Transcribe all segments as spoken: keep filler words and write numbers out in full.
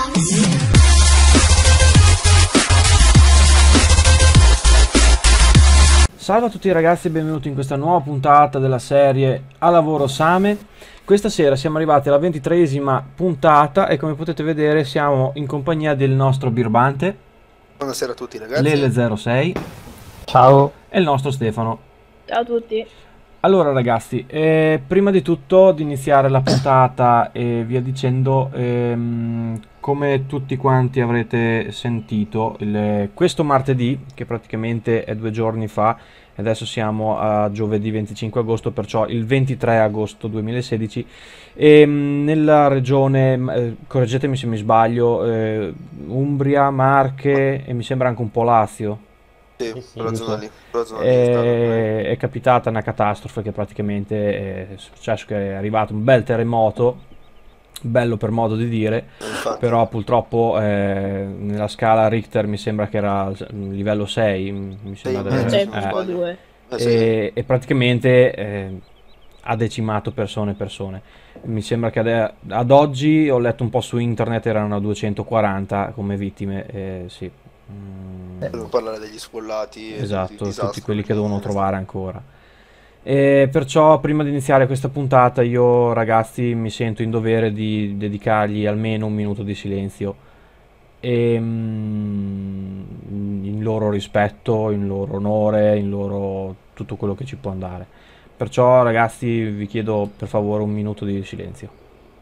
Salve a tutti ragazzi e benvenuti in questa nuova puntata della serie A Lavoro Same. Questa sera siamo arrivati alla ventitreesima puntata e come potete vedere siamo in compagnia del nostro birbante. Buonasera a tutti ragazzi. Lele zero sei. Ciao. E il nostro Stefano. Ciao a tutti. Allora ragazzi, eh, prima di tutto di iniziare la puntata e via dicendo, ehm, come tutti quanti avrete sentito, il, questo martedì, che praticamente è due giorni fa, adesso siamo a giovedì venticinque agosto, perciò il ventitré agosto duemilasedici, e nella regione, eh, correggetemi se mi sbaglio, eh, Umbria, Marche e mi sembra anche un po' Lazio. Sì, Sì, sì, quella zona lì, quella zona lì è, è capitata una catastrofe che praticamente è successo che è arrivato un bel terremoto, bello per modo di dire, infatti. però purtroppo eh, nella scala Richter mi sembra che era livello sei, mi sembra Sì, di- sì, C'è non eh, un po' sbaglio. due. Eh, sì. e, e praticamente eh, ha decimato persone e persone. Mi sembra che ade- ad oggi, ho letto un po' su internet, erano duecentoquaranta come vittime, eh, sì. Mm, Per non parlare degli sfollati e esatto, del disastro tutti quelli che è devono stato. trovare ancora. E perciò prima di iniziare questa puntata io ragazzi mi sento in dovere di dedicargli almeno un minuto di silenzio e, mm, in loro rispetto, in loro onore, in loro tutto quello che ci può andare. Perciò ragazzi vi chiedo per favore un minuto di silenzio.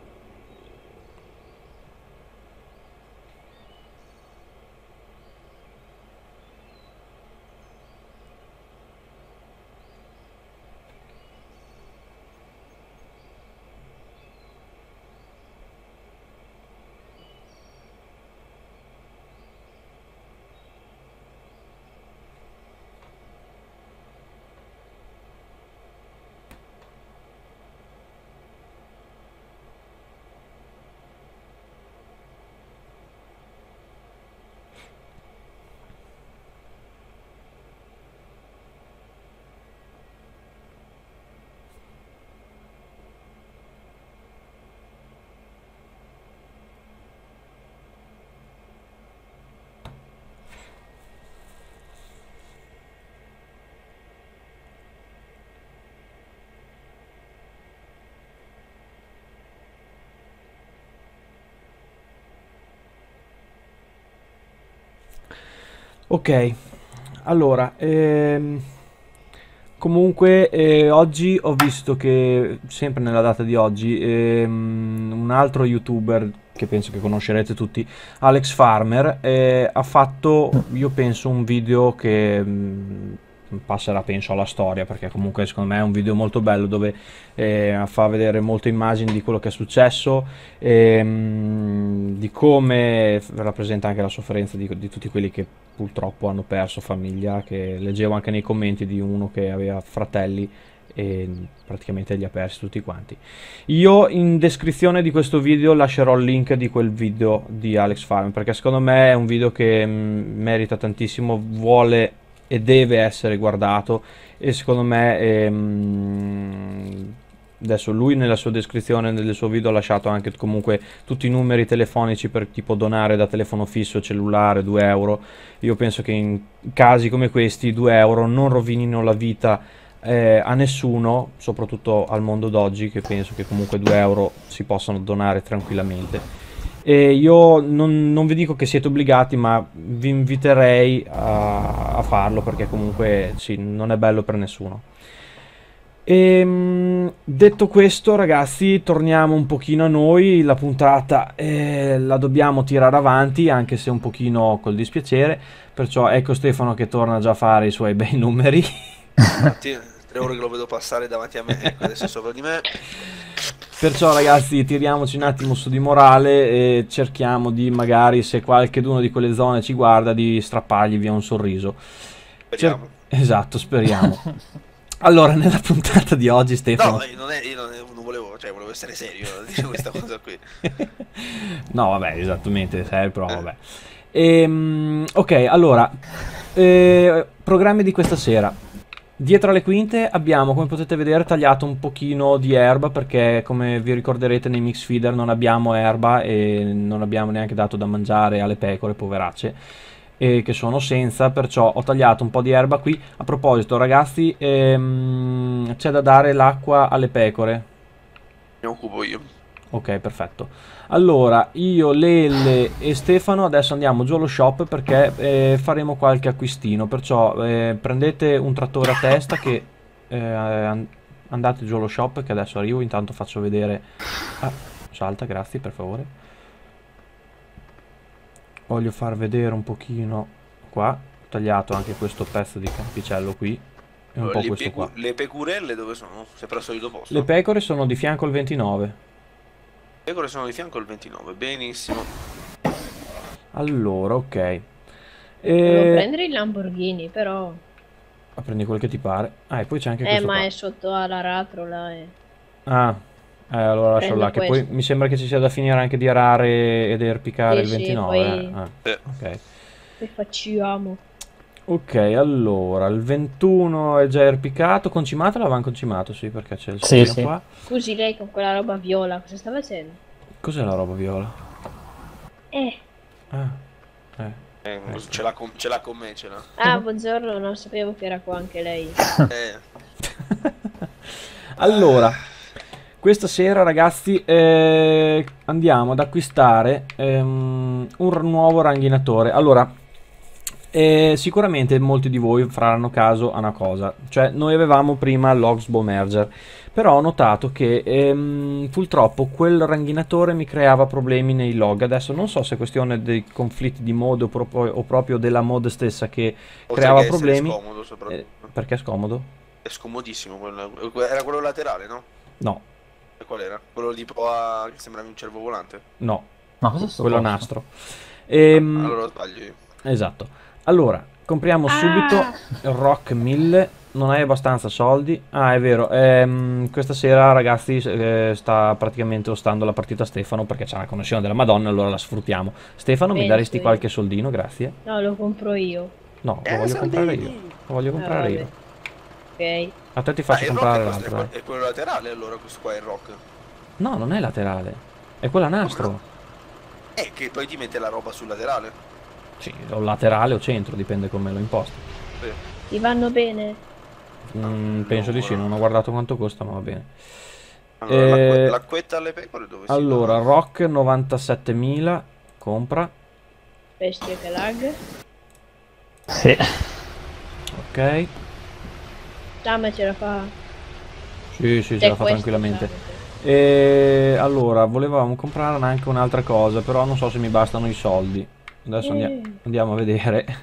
Ok, allora, ehm, comunque eh, oggi ho visto che, sempre nella data di oggi, ehm, un altro youtuber che penso che conoscerete tutti, Alex Farmer, eh, ha fatto, io penso, un video che mm, passerà penso alla storia, perché comunque secondo me è un video molto bello dove eh, fa vedere molte immagini di quello che è successo, ehm, di come rappresenta anche la sofferenza di, di tutti quelli che purtroppo hanno perso famiglia, che leggevo anche nei commenti di uno che aveva fratelli e praticamente li ha persi tutti quanti. Io in descrizione di questo video lascerò il link di quel video di Alex Farmer, perché secondo me è un video che mh, merita tantissimo, vuole e deve essere guardato, e secondo me ehm, adesso lui nella sua descrizione del suo video ha lasciato anche comunque tutti i numeri telefonici per tipo donare da telefono fisso, cellulare, due euro. Io penso che in casi come questi due euro non rovinino la vita eh, a nessuno, soprattutto al mondo d'oggi, che penso che comunque due euro si possano donare tranquillamente. E io non, non vi dico che siete obbligati, ma vi inviterei a, a farlo, perché comunque sì, non è bello per nessuno. E, detto questo ragazzi, torniamo un pochino a noi. La puntata eh, la dobbiamo tirare avanti, anche se un pochino col dispiacere, perciò ecco Stefano che torna già a fare i suoi bei numeri. Infatti, tre ore che lo vedo passare davanti a me, ecco, adesso è sopra di me. Perciò ragazzi tiriamoci un attimo su di morale e cerchiamo di, magari se qualcheduno di quelle zone ci guarda, di strappargli via un sorriso. Speriamo. Cer- esatto, speriamo. Allora, nella puntata di oggi Stefano... No, io non, è, io non, non volevo, cioè volevo essere serio, dicevo questa cosa qui. No vabbè, esattamente, serio, però vabbè. Ehm, ok, allora, eh, programmi di questa sera. Dietro alle quinte abbiamo, come potete vedere, tagliato un pochino di erba perché, come vi ricorderete, nei mix feeder non abbiamo erba e non abbiamo neanche dato da mangiare alle pecore, poveracce, e che sono senza, perciò ho tagliato un po' di erba qui. A proposito, ragazzi, ehm, c'è da dare l'acqua alle pecore. Mi occupo io. Ok, perfetto. Allora, io, Lele e Stefano adesso andiamo giù allo shop perché eh, faremo qualche acquistino. Perciò eh, prendete un trattore a testa che eh, an- andate giù allo shop che adesso arrivo. Intanto faccio vedere. Ah, salta, grazie, per favore. Voglio far vedere un pochino qua. Ho tagliato anche questo pezzo di campicello qui e un po' Le, questo pecu- qua. le pecorelle dove sono? Sempre al solito posto? Le pecore sono di fianco al ventinove. Le pecore sono di fianco al ventinove, benissimo. Allora, ok. Volevo E... prendere il Lamborghini, però... Ah, prendi quel che ti pare. Ah, e poi c'è anche Eh, questo ma qua. è sotto all'aratro là e... Ah, eh, allora lascio Prendo là. Che poi questo. mi sembra che ci sia da finire anche di arare ed erpicare Sì, il sì, ventinove. poi- eh. Ah, Eh. ok. Poi facciamo. Ok, allora, il ventuno è già erpicato. Concimato l'avevamo concimato, sì, perché c'è il Sì, segno sì. qua. Scusi, lei con quella roba viola, cosa sta facendo? Cos'è la roba viola? Eh, Ah, eh. Eh, ce l'ha con, ce l'ha con me, ce l'ha. ah, buongiorno, non sapevo che era qua anche lei. Eh, Allora, questa sera ragazzi eh, andiamo ad acquistare ehm, un r- nuovo ranghinatore. Allora, eh, sicuramente molti di voi faranno caso a una cosa, cioè noi avevamo prima l'Oxbow Merger, però ho notato che ehm, purtroppo quel ranghinatore mi creava problemi nei log. Adesso non so se è questione dei conflitti di mod o, proprio- o proprio della mod stessa che oltre creava che essere problemi. scomodo soprattutto. Eh, perché è scomodo? È scomodissimo quello. Era quello laterale, no? No, E qual era? Quello tipo a... che sembrava un cervo volante. no, Ma cosa sto quello coso? nastro. Ehm, Allora sbaglio io. Esatto. Allora, compriamo subito il Rock mille. Non hai abbastanza soldi? Ah, è vero. Ehm, questa sera, ragazzi, eh, sta praticamente ostando la partita Stefano perché c'è una connessione della Madonna, allora la sfruttiamo. Stefano, mi Bene, daresti sì. qualche soldino? Grazie. No, lo compro io. No, lo Eh, voglio comprare soldini! io. Lo voglio comprare vabbè. io. Ok. A te ti Ah, faccio il rock comprare è, questo, è, l'altro. que- è quello laterale, allora questo qua è il rock. No, non è laterale. È quella nastro. Eh, che poi ti mette la roba sul laterale. Sì, o laterale o centro, dipende come lo imposti. Sì. Ti vanno bene? Mm, penso di sì, non ho guardato quanto costa, ma va bene. Allora, Eh, l'acque- l'acquetta alle pecore dove si Allora, va? Rock novantasettemila, compra. Bestia che lag. Sì. Ok. Sam ce la fa. Sì, sì, ce C'è la fa questo, tranquillamente. Sam. E allora, volevamo comprare anche un'altra cosa, però non so se mi bastano i soldi. Adesso andia- Eh. andiamo a vedere.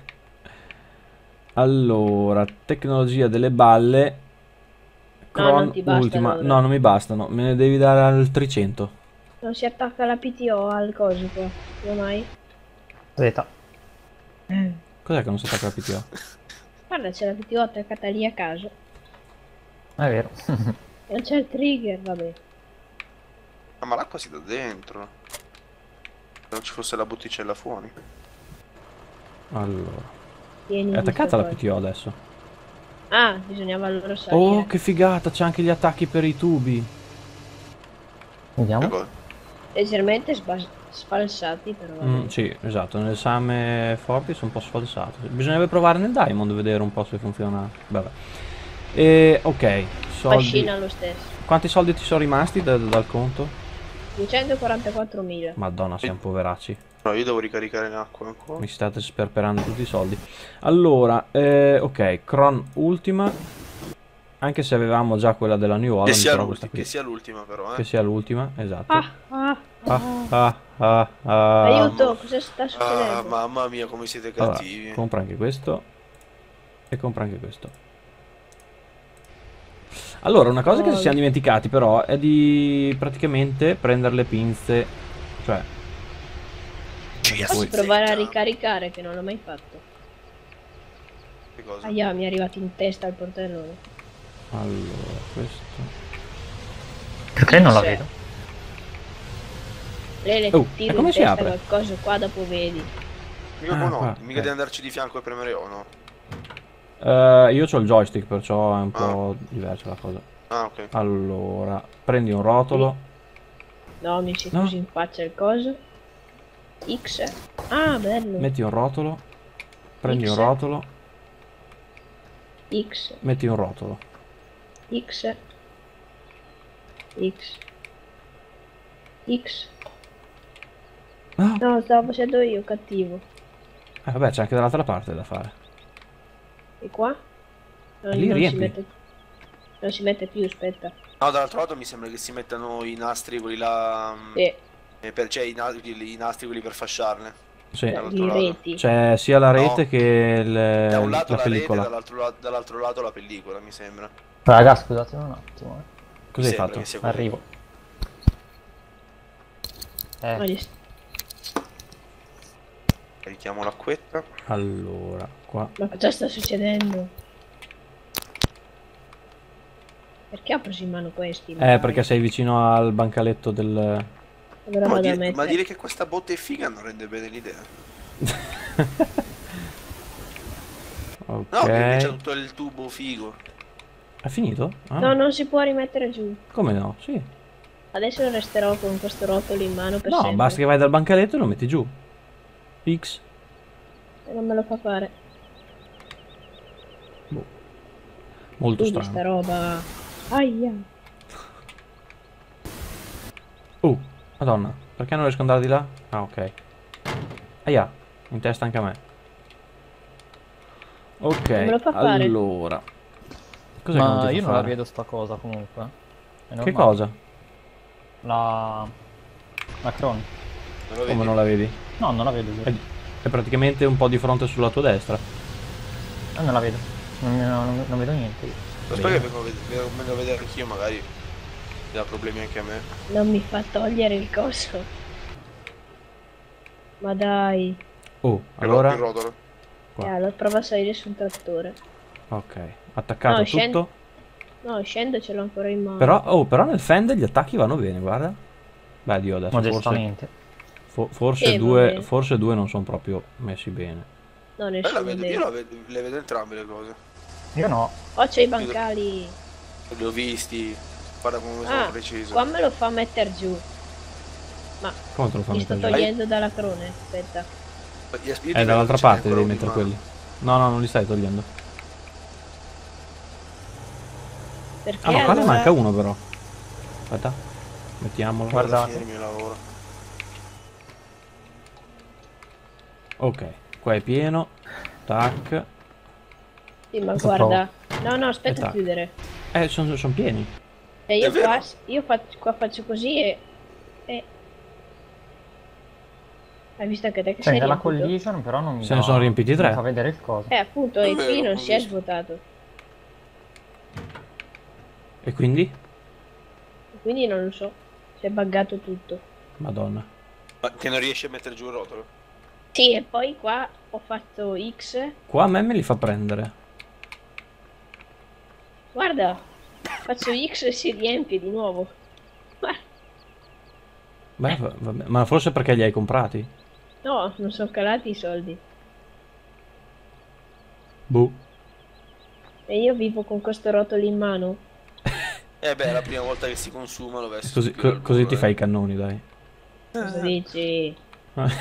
Allora, tecnologia delle balle. No, Cron non ti basta, ultima. allora. No, non mi bastano. Me ne devi dare altri cento. Non si attacca la P T O al coso qua. Come mai? Z. Cos'è che non si attacca la P T O? Guarda, c'è la P T O attaccata lì a caso. È vero. Non c'è il trigger, vabbè. Ah, ma l'acqua si dà dentro. Se non ci fosse la botticella fuori. Allora. Tieni È attaccata la poi. P T O adesso. Ah, bisognava allora salire. Oh, che figata, c'è anche gli attacchi per i tubi. Che Vediamo. cosa? Leggermente sbas- sfalsati, però vabbè. Mm, sì, esatto, nelle Same Forti sono un po' sfalsato. Bisognerebbe provare nel Diamond, vedere un po' se funziona. Vabbè. E, ok, soldi. Fascina lo stesso. Quanti soldi ti sono rimasti da- dal conto? duecentoquarantaquattromila. Madonna, siamo poveracci. No, io devo ricaricare l'acqua ancora. Mi state sperperando tutti i soldi. Allora, eh, ok, Cron ultima. Anche se avevamo già quella della New Che Holland, sia, però l'ulti- questa qui. che sia l'ultima però, eh. Che sia l'ultima, esatto. Ah, ah, Ah, ah, ah, ah. Aiuto, cosa sta Ah, succedendo? mamma mia, come siete Allora, cattivi. compra anche questo. E compra anche questo. Allora, una cosa che ci siamo dimenticati però è di praticamente prendere le pinze. Cioè, Ci Posso poi- provare a ricaricare, che non l'ho mai fatto. Che cosa? Aia, mi è arrivato in testa il portellone. allora, questo. Perché non la Sì. vedo? Lele, Oh, ti e tiro come in si testa apre? qualcosa qua, dopo vedi. Mica, Ah, buono, qua, mica eh. di andarci di fianco e premere O, no? Eh, io ho il joystick, perciò è un Ah. po' diversa la cosa. Ah, ok. Allora, prendi un rotolo. No, mi si No. così in faccia il coso. X. Ah, bello. Metti un rotolo. Prendi un X. rotolo. X. Metti un rotolo. X. X. X. No. No, stavo facendo io, cattivo. Eh, vabbè, c'è anche dall'altra parte da fare. E qua? Non, E lì non si riempi. mette. Non si mette più, aspetta. No, dall'altro lato mi sembra che si mettano i nastri quelli là. mm, E eh, per, cioè i, na- i nastri quelli per fasciarne. Sì. Dall'altro i lato. reti. C'è sia la rete No. che il- Da un lato la la, rete, pellicola. dall'altro lato, dall'altro lato la pellicola, mi sembra. Raga, scusate un attimo. eh. Cosa hai Mi sembra fatto? che sia quello. Arrivo. Eh, Voglio- Carichiamo l'acquetta. Allora, qua. Ma cosa sta succedendo? Perché ho preso in mano questi? Eh, perché sei vicino al bancaletto del... Allora Ma, vado a dire, ma mettere. dire che questa botte è figa non rende bene l'idea. Ok. No, che invece ha tutto il tubo figo. È finito? Ah. No, non si può rimettere giù. Come no? Sì. Adesso resterò con questo rotolo in mano per No, sempre. basta che vai dal bancaletto e lo metti giù. X. E non me lo fa fare. Boh. Molto Quindi strano. sta roba. Aia. Uh, madonna. Perché non riesco ad andare di là? Ah, ok. Aia, in testa anche a me. Ok, Non me lo fa fare. allora. Cos'è che non ma ti fa io non la fare? vedo sta cosa comunque. È Che normale. cosa? La... La Cron. Non lo Come vedi? non la vedi? No, non la vedo. giuro. È, è praticamente un po' di fronte sulla tua destra. Eh, non la vedo. Non, non- non vedo niente. io. Aspetta che vengo a ved- vengo- vengo a vedere anch'io, magari mi dà problemi anche a me. Non mi fa togliere il coso. Ma dai. Oh, Il ro- allora. il rotolo. Qua. Eh, allora prova a salire sul trattore. Ok, attaccato No, tutto. scendo. No, scendo, ce l'ho ancora in mano. Però, oh, però nel Fender gli attacchi vanno bene, guarda. Beh, Dio, adesso forse, Modestamente. fo- forse, Sì, va due, bene. forse due non sono proprio messi bene. No, Eh, la nessuno vedo- deve. io la vedo- le vedo entrambe le cose. Io no. Oh, c'ho i bancali. Li ho visti. Guarda come sono Ah, preciso. qua me lo fa mettere giù. Ma Come te lo fanno mi sto mettere giù? togliendo dalla crone. Aspetta. Io- io ti Eh, vedo dall'altra che ce n'è parte ancora devi uno in mettere mano. quelli. No, no, non li stai togliendo. Perché Ah, no, qua ne allora... manca uno però. Aspetta. Mettiamolo. Guarda. Alla fine del mio lavoro. Ok, qua è pieno. Tac. Sì, ma Cosa guarda. No, no, E aspetta a tac. chiudere. Eh, sono pieni. E io È vero. qua, io faccio, qua faccio così e... e... Hai visto anche te che Cioè, sei dalla riempito? collision però non mi Se ne dà- sono riempiti non tre. mi fa vedere il coso. Eh, appunto, È e vero, qui non ho si è visto. svuotato. E quindi? Quindi non lo so. Si è buggato tutto. Madonna. Ma che non riesci a mettere giù il rotolo? Sì, e poi qua ho fatto X. Qua a me me li fa prendere. Guarda, faccio X e si riempie di nuovo. Guarda. Beh, va- vabbè. Ma forse perché li hai comprati? No, non sono calati i soldi. Boh. E io vivo con questo rotolo in mano. Eh beh, è la prima volta che si consuma, lo vesti. Così, co- così ti fai i cannoni, dai. Cosa dici? Dai,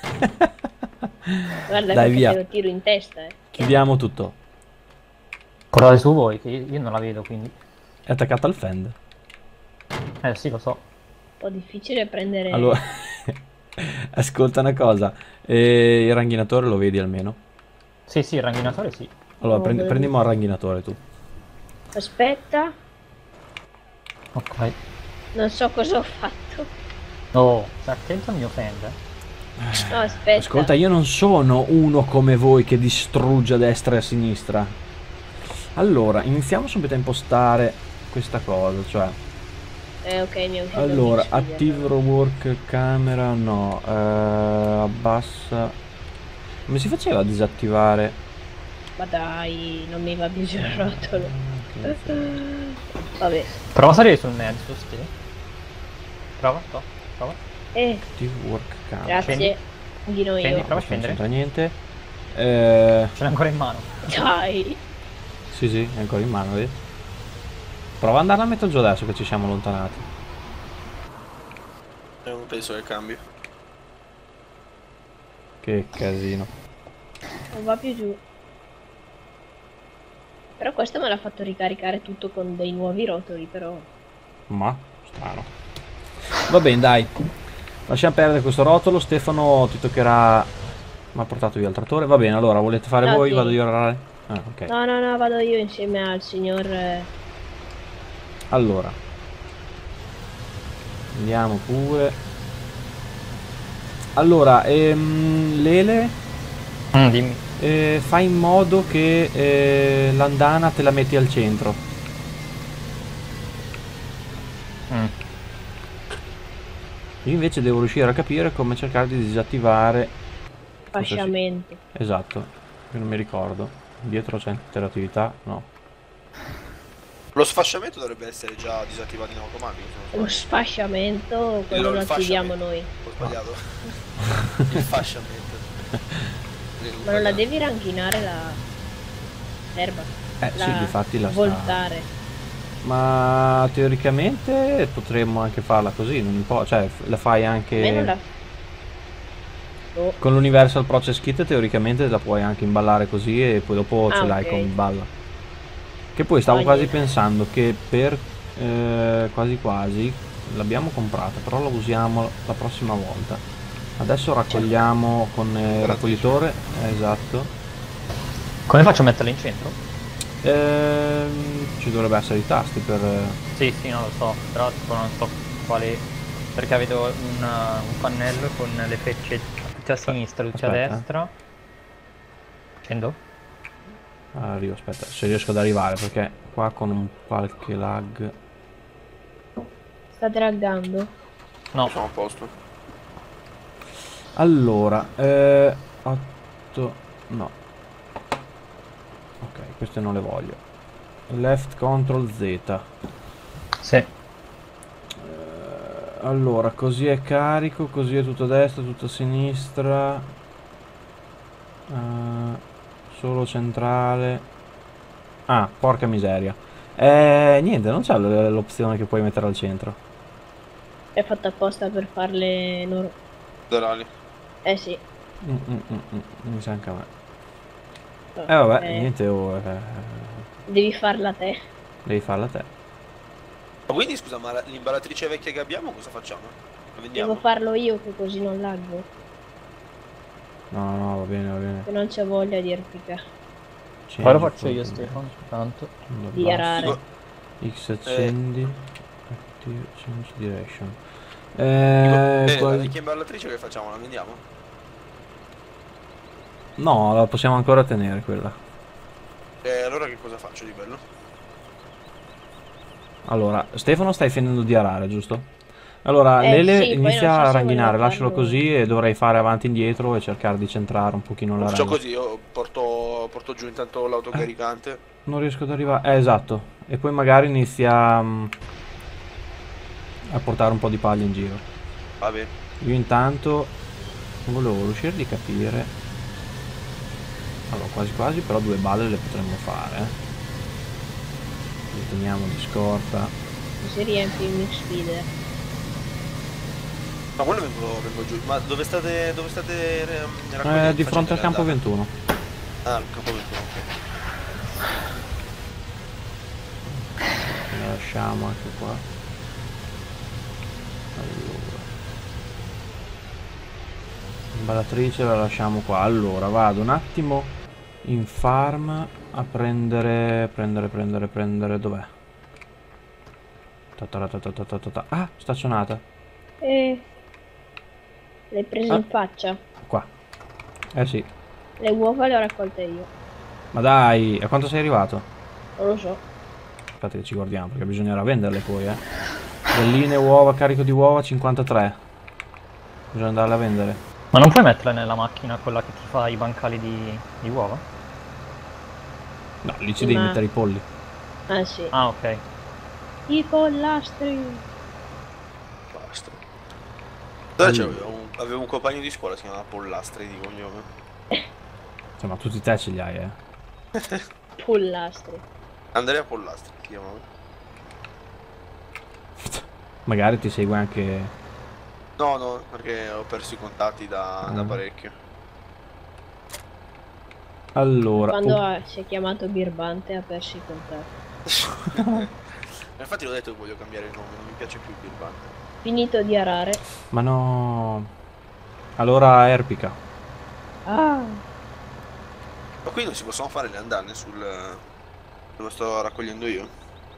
Guarda che via. te lo tiro in testa, eh. Chiudiamo tutto. Provate su voi, che io, io non la vedo, quindi... È attaccata al fend. Eh sì, lo so. Un po' difficile prendere... Allora, ascolta una cosa. Eh, il ranghinatore lo vedi almeno? Sì, sì, il ranghinatore sì. Allora, No, prendi, volevo- prendimo il ranghinatore tu. Aspetta, Ok. non so cosa ho fatto. Oh, stai attento al mio fend. eh. No, aspetta. Ascolta, io non sono uno come voi che distrugge a destra e a sinistra. Allora, iniziamo subito a impostare questa cosa, cioè... Eh, ok, mi è uscito Allora, il X, quindi attive allora. work camera, no. Eh, abbassa... Come si faceva a disattivare? Ma dai, non mi va più giù il rotolo. Vabbè. Prova a salire sul mezzo, sì. Prova, to, prova. Eh, Attive work camera. grazie. Scendi. Di noi Scendi, io. prova a Questo non scendere. c'entra niente. Eh, Ce l'hai ancora in mano. Dai. Sì, sì, è ancora in mano, vedi? Prova ad andarla a mettere giù adesso che ci siamo allontanati. E non penso che cambi. Che casino. Non va più giù. Però questo me l'ha fatto ricaricare tutto con dei nuovi rotoli, però. Ma, strano. Va bene, dai. Lasciamo perdere questo rotolo. Stefano ti toccherà... Mi ha portato via il trattore. Va bene, allora, volete fare No, voi? tieni. Vado io a rarare? Ah, ok. No, no, no, vado io insieme al signor... eh, Allora. Andiamo pure. Allora, ehm, Lele, Mm, dimmi. eh, fai in modo che eh, l'andana te la metti al centro. Mm. Io invece devo riuscire a capire come cercare di disattivare... fasciamento. Esatto, io non mi ricordo. Dietro c'è interattività? No. Lo sfasciamento dovrebbe essere già disattivato in automatico. Se non Lo sbaglio. sfasciamento, quello Il- lo il attiviamo fasciamento. noi. Ho sbagliato. Il fasciamento. Ma non la devi ranchinare la... l'erba. Eh sì, La difatti la sta... voltare. Ma teoricamente potremmo anche farla così, non importa, cioè f- la fai A me non la... anche Oh, con l'Universal Process Kit, teoricamente la puoi anche imballare così e poi dopo ce Ah, l'hai ok. come balla. Che poi stavo Ah, quasi niente. pensando che per eh, quasi quasi l'abbiamo comprata, però la usiamo la prossima volta. Adesso raccogliamo con eh, il raccoglitore, eh, esatto. Come faccio a metterla in centro? Ehm, ci dovrebbe essere i tasti per... eh, Sì, sì, non lo so, però tipo non so quale... Perché vedo un, uh, un pannello con le frecce tutte a sinistra, tutte a Aspetta, eh. destra. Scendo? Arrivo, aspetta, se riesco ad arrivare perché qua con un qualche lag. sta draggando. No, Siamo a posto. Allora, eh, otto, no. Ok, queste non le voglio. Left control Z. sì. Eh, allora, così è carico, così è tutto a destra, tutto a sinistra. Eh, solo centrale. Ah, porca miseria. Eh, niente, non c'è l- l'opzione che puoi mettere al centro. È fatta apposta per farle... nor- Dorali. Eh sì. Mm, mm, mm, mm, mi sa anche a me. Eh vabbè, Eh, niente, oh, eh, devi farla te. devi farla te. Ma quindi scusa, ma la- l'imballatrice vecchia che abbiamo cosa facciamo? La vendiamo? Devo farlo io che così non laggo. No, no, va bene, va bene. Che non c'è voglia di R P K. Poi lo Change faccio io, for- Stefano, tanto. da Di basso. arare. Dico, X accendi. Active change direction. dico, Eh, bene, qual- la vecchia imballatrice che facciamo? La vendiamo? No, la possiamo ancora tenere quella. E allora che cosa faccio di bello? Allora, Stefano stai finendo di arare, giusto? Allora, Eh, Lele sì, poi inizia non so a se ranghinare, volevo lascialo farlo. così e dovrei fare avanti e indietro e cercare di centrare un pochino la Faccio ragna. così, io porto, porto giù intanto l'autocaricante. Non riesco ad arrivare. Eh, esatto. E poi magari inizia mm, a portare un po' di paglia in giro. Va bene. Io intanto volevo riuscire di capire. Allora, quasi quasi, però due balle le potremmo fare. Eh. Le teniamo di scorta. Così riempi il mix feeder. Ma quello vengo, vengo giù. Ma dove state, dove state ehm, Eh, raccogliendo? di fronte al Facendo campo le andate? ventuno. Ah, il campo ventuno, ok. La lasciamo anche qua. Allora. Imballatrice la lasciamo qua. Allora, vado un attimo in farm a prendere, prendere, prendere, prendere, dov'è? Ta ta ta ta ta ta ta ta. Ah, stazionata. Eh. L'hai preso Ah. in faccia. Qua. Eh sì. Le uova le ho raccolte io. Ma dai, a quanto sei arrivato? Non lo so. Aspetta che ci guardiamo, perché bisognerà venderle poi, eh. Galline, uova, carico di uova, cinquantatré. Bisogna andarle a vendere. Ma non puoi metterla nella macchina, quella che ti fa i bancali di, di uova? No, lì ci Sì, devi ma- mettere i polli. Ah sì. Ah, ok. I pollastri. Basta. Dai, Allora. avevo, un, avevo un compagno di scuola, si chiamava Pollastri di cognome. Insomma, tutti te ce li hai, eh. Pollastri. Andrea Pollastri, si chiamava. Magari ti segue anche... No, no, perché ho perso i contatti da, Ah. da parecchio. Allora... Quando oh, ha- si è chiamato Birbante ha perso i contatti. Infatti l'ho detto che voglio cambiare il nome, non mi piace più Birbante. Finito di arare. ma no... Allora Erpica. Ah, Ma qui non si possono fare le andane sul... dove sto raccogliendo io.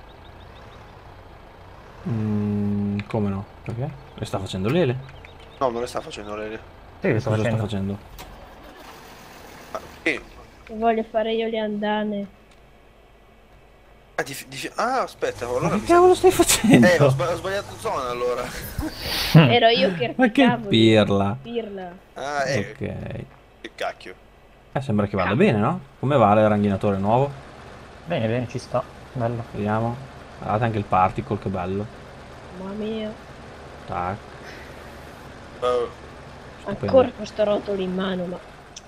Mm, come no? Perché? Le sta facendo Lele? No, non le sta facendo lei. Sì, che sto Cosa sta facendo. facendo? Ah, eh. voglio fare io le andane. Ah, di, di, ah, aspetta, allora Ma che mi sa- cavolo stai facendo? Eh, ho, sba- ho sbagliato zona allora. Ero io che Ma che erpicavo. pirla. Pirla. Ah, eh, Ok. che cacchio. Eh, sembra che vada bene, no? Come va il ranghinatore nuovo? Bene, bene, ci sta. Bello. Vediamo. Guardate anche il particle, che bello. Mamma mia. Tac. Uh, Stupendo. Ancora questo rotolo in mano, ma...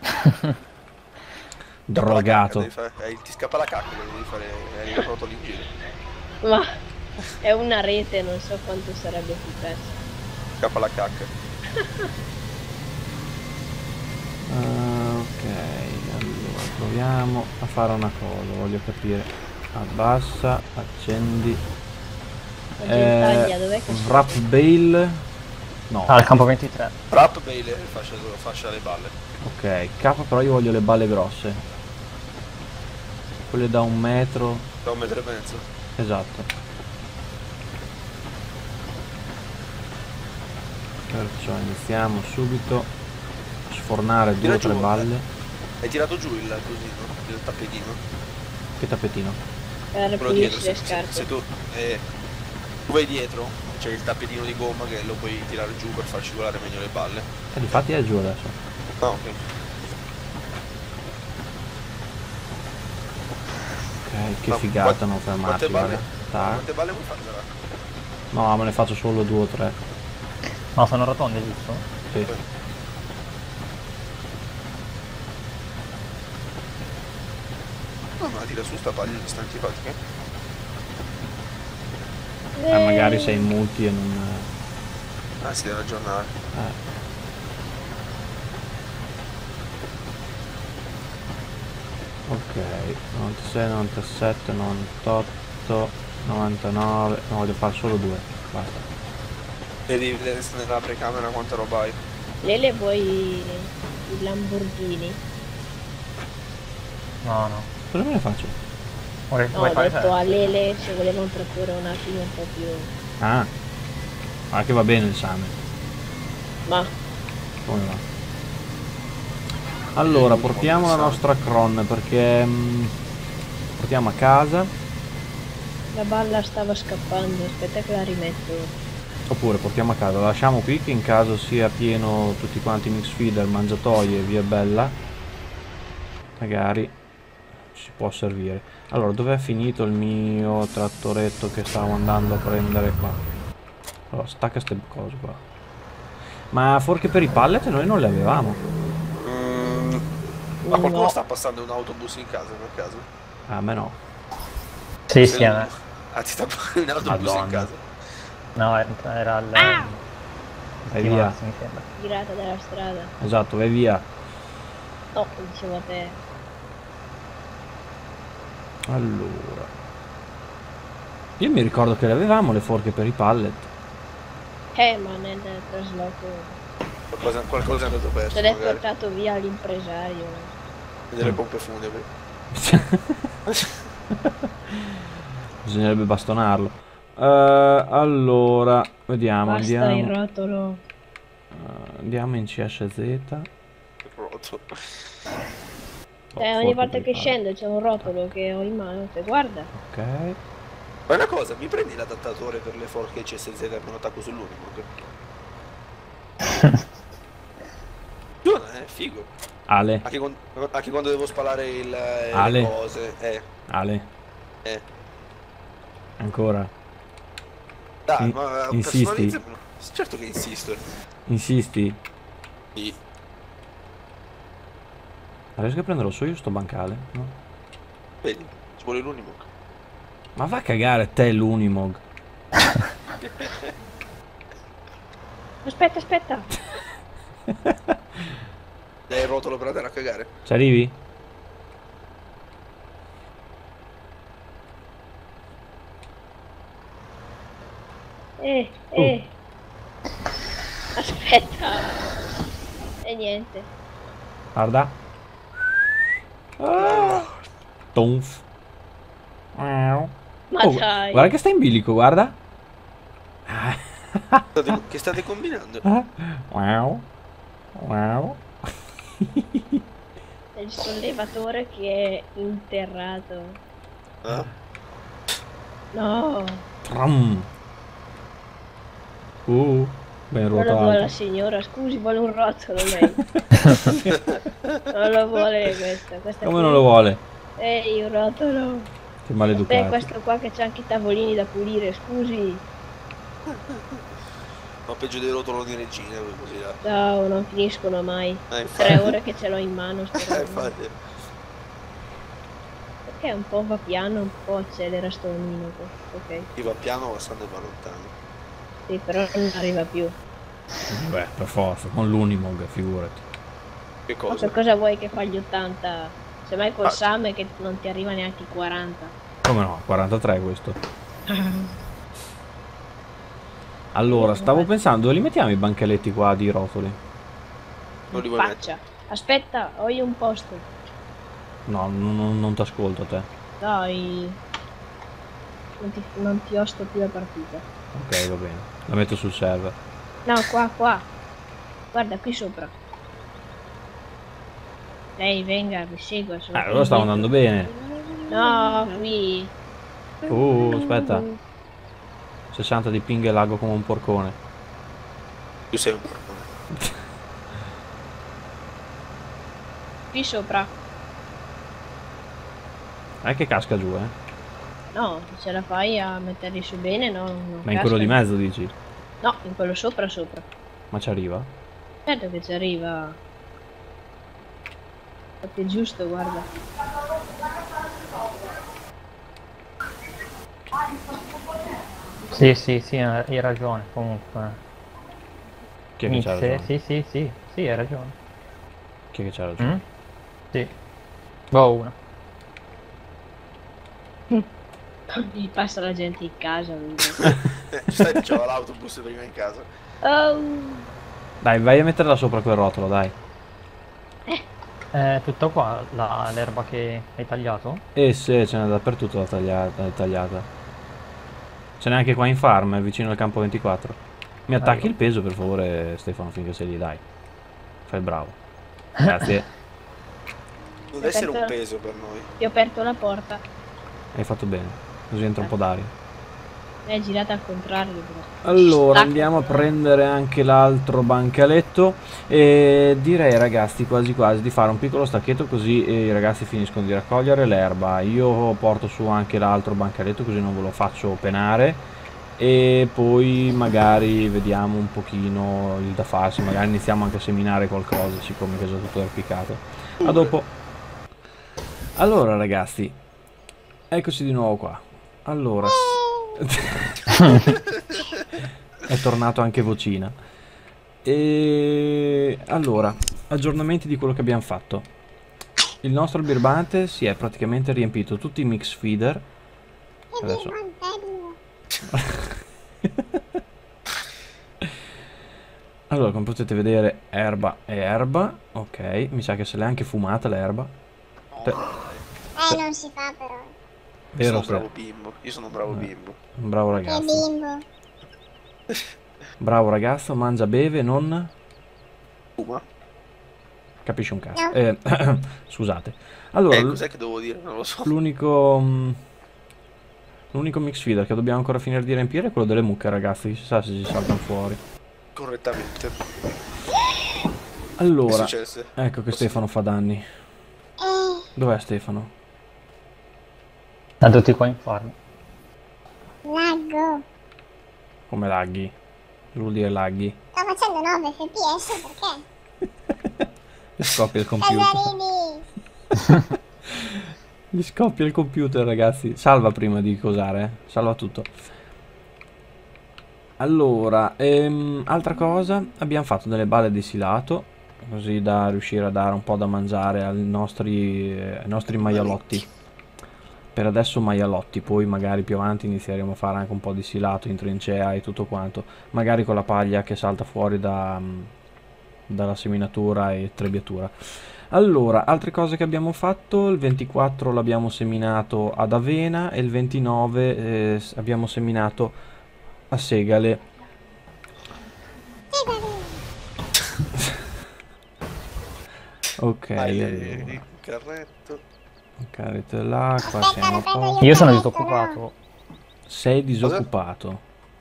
Drogato. devi fare- eh, ti scappa la cacca, devi fare hai il rotolo in giro. Ma... È una rete, non so quanto sarebbe efficace. Scappa la cacca. Ah, ok, allora proviamo a fare una cosa, voglio capire. Abbassa, accendi. La gentaglia, Eh, dov'è che si... wrap bail. No. Ah, al campo ventitré. Rap Baile fascia, fascia le balle. Ok, K però io voglio le balle grosse. Quelle da un metro. Da un metro e mezzo. Esatto. Perciò iniziamo subito a sfornare due Tira o tre giù, balle. Hai tirato giù il cosino, il tappetino. Che tappetino? Per Quello dietro, pulirsi le se, se, scarpe. se tu, eh, tu vai dietro, c'è il tappetino di gomma che lo puoi tirare giù per far scivolare meglio le balle. E difatti è giù adesso. Ah, ok. Ok, che Ma figata quante- non fermarti, quante balle? guarda. Tac. Quante balle vuoi fare? Zara? No, me ne faccio solo due o tre. No, sono rotonde, giusto? Sì. No, ma tira su sta paglia, sta antipatica. Eh, magari sei in multi e non... Ah, si deve aggiornare. Eh. Ok, novantasei, novantasette, novantotto, novantanove, no, voglio fare solo due, basta. Vedi nella precamera quanta roba hai. Lele vuoi i Lamborghini? No, no. Cosa me ne faccio? Vuoi, No, vuoi ho fare detto te? a Lele se volevano proporre un attimo un po' più... Ah, ma che va bene il same, Ma... come va? Allora, portiamo la nostra cron perché... mm, portiamo a casa, La balla stava scappando, aspetta che la rimetto. oppure portiamo a casa, la lasciamo qui che in caso sia pieno tutti quanti mix feeder, mangiatoie e via bella. Magari ci può servire. Allora, dov'è finito il mio trattoretto che stavo andando a prendere qua? Allora, stacca ste cose qua. Ma forche per i pallet noi non le avevamo. Mm, ma qualcuno No. sta passando un autobus in casa per caso? Ah, a me no. Sì, Se sì, no- a me. Ah, ti sta passando un autobus Madonna. in casa. No, era era il... Ah! Vai il via. Marzo, mi sembra. Girata dalla strada. Esatto, vai via. No, dicevo a te. Allora. Io mi ricordo che le avevamo le forche per i pallet. Eh, ma nel trasloco... Qualcosa, qualcosa è andato perso. Se l'è magari. portato via l'impresario. Delle pompe funebri. Bisognerebbe bastonarlo. Eh, allora, vediamo, Basta il andiamo, rotolo. eh, andiamo in C S Z. Rotto. Eh, Oh, ogni forche volta per i che pallet. scendo c'è un rotolo che ho in mano. Te guarda. Ok. Ma una cosa, mi prendi l'adattatore per le forche C S Z e me lo attacco sull'Unimog? Buona, eh, figo. Ale, Anche, con- anche quando devo spalare il, eh, Ale. le cose. Eh, Ale, eh. ancora. Dai, In- ma insisti? personalizzamelo. Certo che insisto. Insisti? Sì. Ma riesco a prenderlo su io sto bancale? No? Vedi, ci vuole l'Unimog. Ma va a cagare te l'Unimog. Aspetta, aspetta. Dai il rotolo per andare a cagare. Ci arrivi? Eh, eh. Aspetta. E niente. Guarda. Ah. Tonf. Wow. Ma Oh, dai. guarda che sta in bilico, guarda. State- che state combinando? Ah. Wow. Wow. È il sollevatore che è interrato. Eh? No. Tram. Uh, ben Non lo vuole la ruotato. signora, scusi, vuole un rotolo lei. Non lo vuole questo. questo Come non lo vuole? Ehi, un rotolo. Che Te maleducato. questo qua che c'ha anche i tavolini da pulire, scusi. Ma peggio dei rotolo di regina, così là. Ciao, non finiscono mai. Eh, Tre infatti. ore che ce l'ho in mano. sto Eh, rotolo. infatti. Perché un po' va piano, un po' accelera sto omino. Ok. Chi va piano ma sta va lontano. Sì, però non arriva più. Beh, per forza, con l'Unimog, figurati. Che Ma cosa? per cosa vuoi che fa gli ottanta? Semmai col Ah. Same che non ti arriva neanche i quaranta. Come no? quarantatré questo. Allora, stavo pensando, dove li mettiamo i bancaletti qua di rotoli? Non li In vuoi faccia. Aspetta, ho io un posto. No, non, non, non ti ascolto te. Dai. Non ti, non ti osto più la partita. Ok, va bene. La metto sul server. No, qua, qua. Guarda, qui sopra. Lei venga, mi segua. sono Eh, qui allora stavo dietro. andando bene. No, qui. Uh, aspetta. sessanta di ping e lago come un porcone. Tu sei un porcone. Qui sopra. È che casca giù, eh. No, se ce la fai a metterli su bene, no. non Ma in quello di cascano. mezzo dici? No, in quello sopra sopra. Ma ci arriva? Certo che ci arriva. È giusto, guarda. Sì, sì, sì, hai ragione, comunque. Chi è che c'ha Mizze, ragione? sì, sì, sì, sì, hai ragione. Chi è che c'ha ragione? Mm? Sì. Boh, una. Gli passa la gente in casa. quindi. Eh, stai dicendo l'autobus prima in casa. Oh, Dai, vai a metterla sopra quel rotolo, dai. È tutto qua la- l'erba che hai tagliato? E se ce n'è dappertutto da tagliata, tagliata. Ce n'è anche qua in farm, eh, vicino al campo ventiquattro. Mi attacchi Allora. il peso per favore, Stefano, finché sei lì, dai. Fai il bravo. Grazie. Non deve essere un peso per noi. ti ho aperto la porta. Hai fatto bene. Così entra un po' d'aria. È girata al contrario. Però. Allora, Stacca. andiamo a prendere anche l'altro bancaletto. E direi, ragazzi, quasi quasi di fare un piccolo stacchetto così i ragazzi finiscono di raccogliere l'erba. Io porto su anche l'altro bancaletto così non ve lo faccio penare. E poi magari vediamo un pochino il da farsi. Magari iniziamo anche a seminare qualcosa, siccome che è già tutto erpicato. A dopo. Allora, ragazzi, eccoci di nuovo qua. Allora, è tornato anche vocina. E allora, aggiornamenti di quello che abbiamo fatto. Il nostro birbante si è praticamente riempito tutti i mix feeder. Adesso. Allora, come potete vedere, erba e erba. Ok, mi sa che se l'è anche fumata l'erba. Te- Eh, non si fa però. Io sono Vero, un Ste? bravo bimbo. Io sono un bravo Eh. bimbo. Un bravo Che ragazzo. bimbo. Bravo ragazzo, mangia, beve, non Fuma? capisce un cazzo. No. Eh, scusate. Allora, Eh, l- cos'è che devo dire? Non lo so. l'unico mm, l'unico mix feeder che dobbiamo ancora finire di riempire è quello delle mucche, ragazzi. Si sa se ci saltano fuori. Correttamente. Che è Allora, successo? ecco che Stefano fa danni. Eh, Dov'è Stefano? Da tutti qua in farm. laggo. Come laghi? Che vuol dire laghi? Sto facendo nove F P S perché? E scoppia il computer. Casarini. Gli scoppia il computer, ragazzi. Salva prima di cosare, eh. Salva tutto. Allora, ehm, altra cosa, abbiamo fatto delle balle di silato, così da riuscire a dare un po' da mangiare ai nostri, eh, ai nostri maialotti. Per adesso maialotti, poi magari più avanti inizieremo a fare anche un po' di silato in trincea e tutto quanto. Magari con la paglia che salta fuori da, dalla seminatura e trebbiatura. Allora, altre cose che abbiamo fatto, il ventiquattro l'abbiamo seminato ad avena e il ventinove eh, abbiamo seminato a segale. Ok, Vai, allora. il carretto. Carrete là, qua siamo a posto. Io sono disoccupato. Sei disoccupato.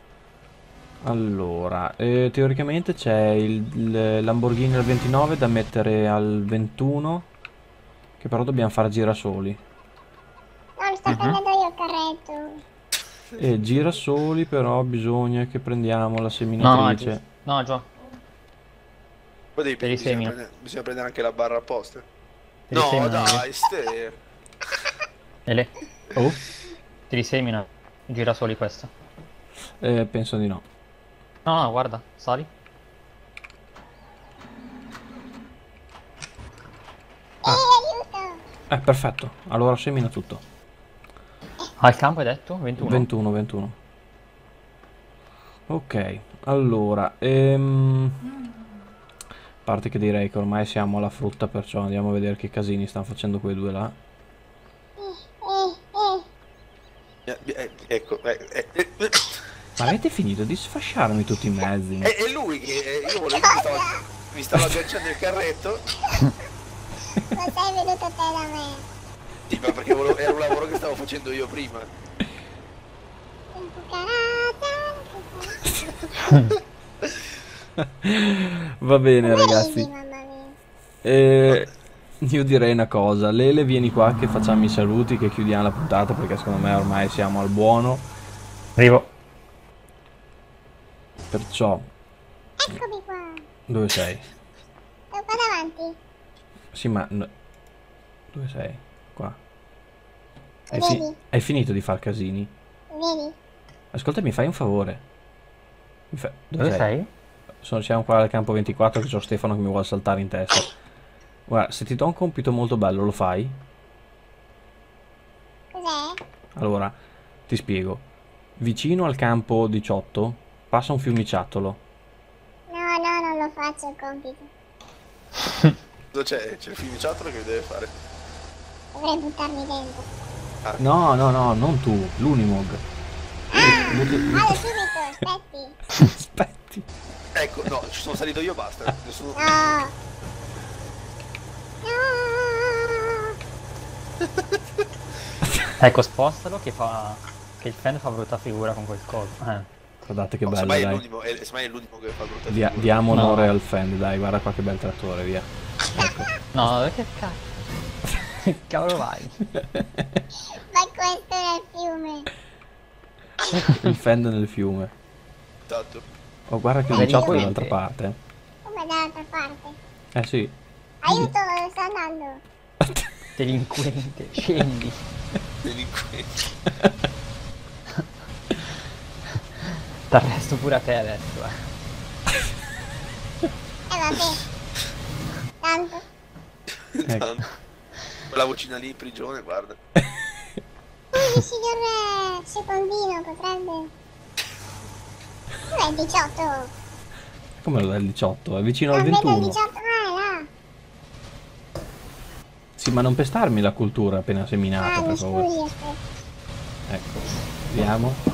Allora, eh, teoricamente c'è il, il Lamborghini al ventinove da mettere al ventuno, che però dobbiamo fare girasoli. No, mi sto prendendo io il carretto. E girasoli però bisogna che prendiamo la No, seminatrice. Gio. No, Gio. Poi devi Per i bisogna semi. prendere, bisogna prendere anche la barra apposta. Te li No, semina, dai, ste. Ele, Oh, te li semina. Girasoli questo. eh, penso di no. No, no, guarda, sali. Eh, aiuto! Eh, perfetto, allora semina tutto. Al campo hai detto? ventuno? ventuno, ventuno. Ok, allora, ehm... a parte che direi che ormai siamo alla frutta, perciò andiamo a vedere che casini stanno facendo quei due là. Eh, eh. Eh, eh, ecco, eh, eh, eh, eh. Ma avete finito di sfasciarmi tutti i mezzi? È, è lui che eh, io volevo mi stavo, mi stavo agganciando il carretto. Ma sei venuto te da me. Sì, ma perché volevo, era un lavoro che stavo facendo io prima. Va bene ragazzi, Mamma mia. eh, io direi una cosa, Lele vieni qua che facciamo i saluti, che chiudiamo la puntata perché secondo me ormai siamo al buono, Arrivo. perciò, Eccomi qua. dove sei? Sono qua davanti. Sì ma, no- dove sei? Qua. Hai, fi- Vedi? hai finito di far casini? Vedi? Ascolta, mi fai un favore? Mi fa- Dove sei? Sono, siamo qua al campo ventiquattro che c'ho Stefano che mi vuole saltare in testa. Guarda, se ti do un compito molto bello, lo fai? Cos'è? Allora, ti spiego. Vicino al campo diciotto passa un fiumiciattolo. No, no, non lo faccio il compito. Cosa c'è? C'è il fiumiciattolo che deve fare. Dovrei buttarmi dentro. No, no, no, non tu, l'Unimog. Ah, Butti- butti- vado subito, aspetti. Aspetti. Ecco, no, ci sono salito io, basta. Nessuno... No. No. Ecco, spostalo che fa... Che il fan fa brutta figura con quel coso. Eh. Guardate che No, bello, semmai è dai. l'ultimo, è, semmai è l'ultimo che fa brutta Dia- figura. diamo onore No. al fan, dai, guarda qua che bel trattore, via. Ecco. No, che cazzo. Che cavolo vai? Ma questo è il fiume. Il fan nel fiume. Esatto. Oh, guarda che il Vedi, diciotto è poi- dall'altra parte. Come dall'altra parte. Eh sì. Aiuto, sto andando. Delinquente, scendi. Delinquenti. T'arresto pure a te adesso, eh. Eh vabbè. Tanto. Ecco. Tanto. Quella vocina lì in prigione, guarda. Il signor Secondino potrebbe. Dov'è il diciotto? Come lo dai il diciotto? È vicino al Non vedo il ventuno. diciotto, ah, è là. Sì, ma non pestarmi la cultura appena seminata, Ah, mi per favore. scusi, aspetta. Ecco, vediamo.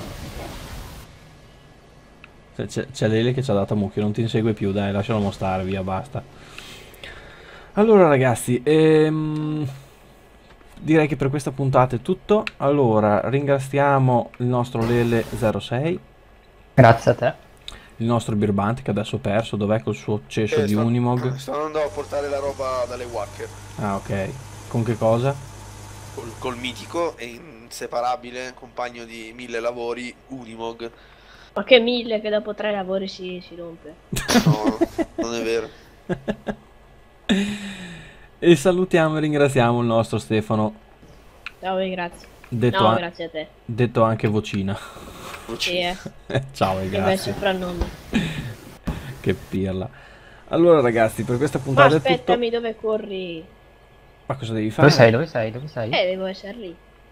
C'è- C'è c'è Lele che ci ha dato a mucchio, non ti insegue più, dai, lascialo stare, via, basta. Allora ragazzi, ehm, direi che per questa puntata è tutto. Allora, ringraziamo il nostro Lele zero sei, Grazie a te. il nostro Birbante che adesso ho perso, dov'è col suo cesso Eh, di sto- Unimog? Sto andando a portare la roba dalle Wacker. Ah, ok. Con che cosa? Col, col mitico e inseparabile compagno di mille lavori, Unimog. Ma che mille che dopo tre lavori si, si rompe. No, non è vero. E salutiamo e ringraziamo il nostro Stefano. Ciao e grazie. Detto, No, a- grazie a te. detto anche vocina. Sì, eh. Ciao e Che bel grazie. soprannome. Che pirla. Allora ragazzi, per questa Ma puntata è tutto. aspettami, dove corri? Ma cosa devi fare? Dove sei? Dove sei? Dove sei? Eh, devo essere lì.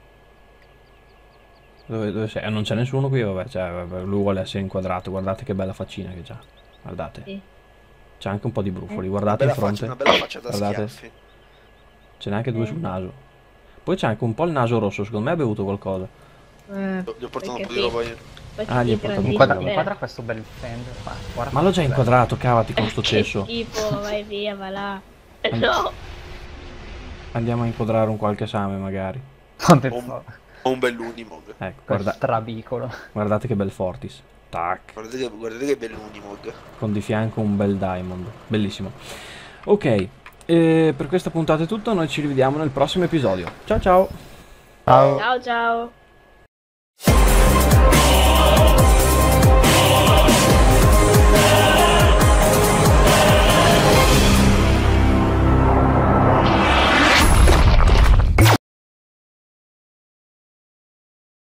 Dove, dove sei? Eh, non c'è nessuno qui, vabbè, cioè, vabbè, lui vuole essere inquadrato, guardate che bella faccina che c'ha. Guardate. Sì. C'è anche un po' di brufoli, Una guardate in bella faccia, fronte. una bella faccia da Guardate. schiaffi. Ce n'è anche due Eh. sul naso. Poi c'è anche un po' il naso rosso, secondo me ha bevuto qualcosa. Eh, Gli ho portato un perché po' di sì. roba io. Poi Ah, ti gli hai dico portato di un Inquadra, Sì. inquadra questo bel fender. qua, guarda Ma l'ho già che bello. inquadrato, cavati con sto Che cesso. schifo, vai via, va là. No, Andiamo a inquadrare un qualche esame magari. Ma per Un- favore. Ho un bell'Unimog. Ecco, Quel guarda- strabicolo. guardate che bel Fortis. Tac. Guardate che, guardate che bell'Unimog. Con di fianco un bel Diamond. Bellissimo. Ok, e per questa puntata è tutto, noi ci rivediamo nel prossimo episodio. Ciao ciao! Ciao. ciao ciao.